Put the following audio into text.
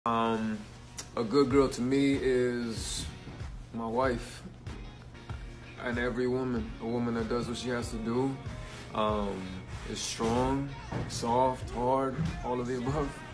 A good girl to me is my wife, and every woman, a woman that does what she has to do, is strong, soft, hard, all of the above.